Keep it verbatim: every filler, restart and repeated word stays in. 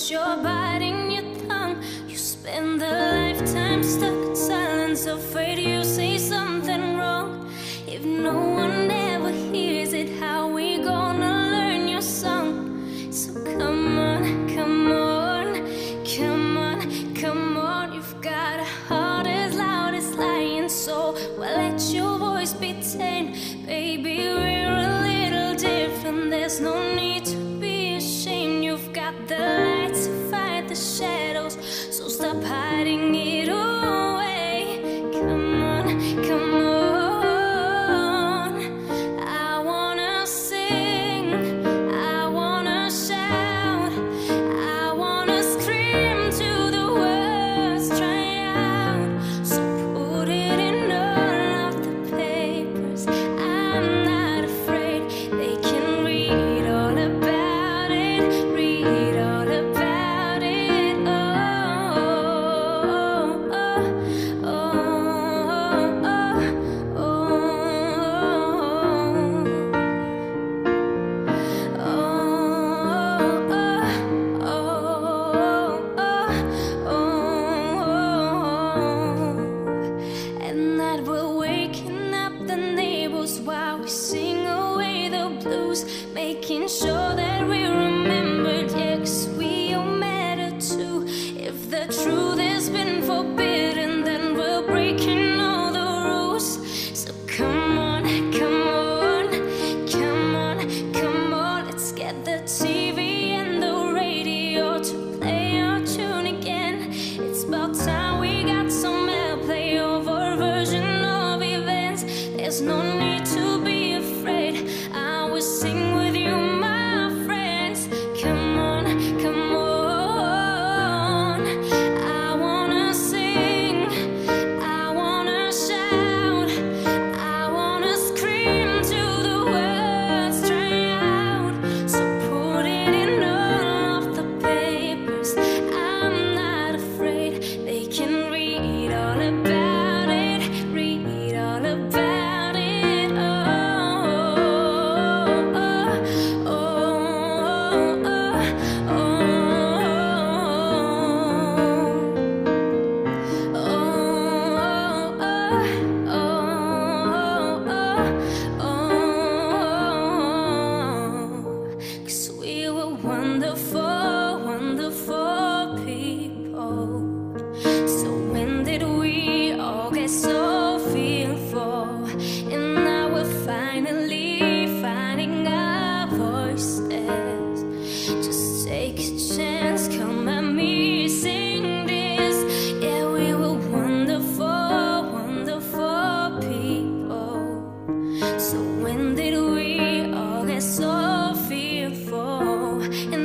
but you're biting your tongue. You spend a lifetime stuck in silence, afraid you say something wrong. If no one ever hears it, how we gonna learn your song? So come on, come on, come on, come on. You've got a heart as loud as lion, so well, let your voice be tame. Baby, we're a little different, there's no need to be ashamed. You've got the light to fight the shadows, so stop hiding it away. Come on, come on. I wanna sing, I wanna shout, I wanna scream till the words dry out. So put it in all of the papers, I'm not afraid. They can read all about it, read all about it. Oh, oh, oh, oh, oh, and that we're waking up the neighbors while we sing away the blues, making sure that we remembered, yeah, 'cause we all matter too. If the truth has been forbidden, then we're breaking all the rules. So come on, come on, come on, come on. Let's get the T V and the radio to play our tune again. It's about time we got some airplay of our version of events. There's no need to be afraid, I will sing with you, my friends. Come on, come on. I wanna sing, I wanna shout, I wanna scream till the words dry out. So put it in all of the papers, I'm not afraid. They can read all about it, read all about it. Oh, oh, oh, oh, oh, oh. 'Cause we were wonderful, wonderful people. So when did we all get so fearful? And now we're finally finding our voices. Just take a chance, come at me, sing this. Yeah, we were wonderful, wonderful people. So when did we all get so fearful? And